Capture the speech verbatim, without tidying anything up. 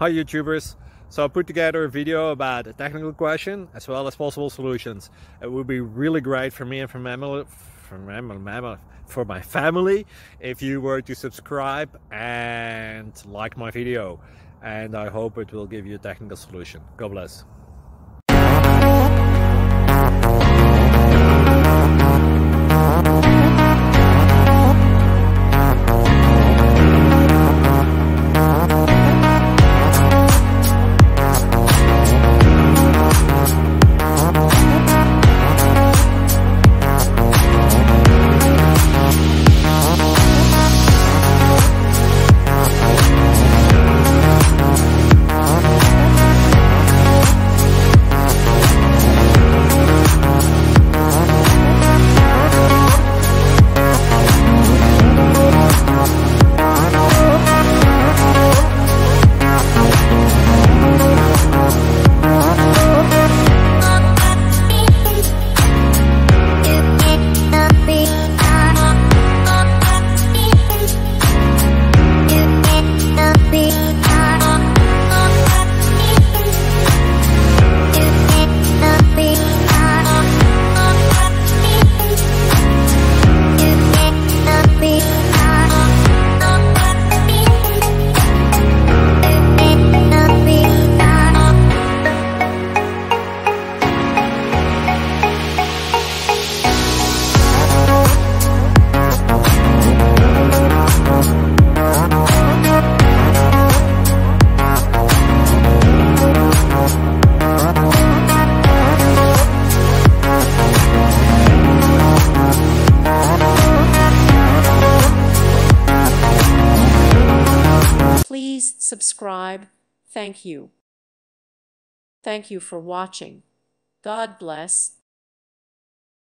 Hi YouTubers! So I put together a video about a technical question as well as possible solutions. It would be really great for me and for, mammal, for, mammal, mammal, for my family if you were to subscribe and like my video. And I hope it will give you a technical solution. God bless. Please subscribe. Thank you. Thank you for watching. God bless.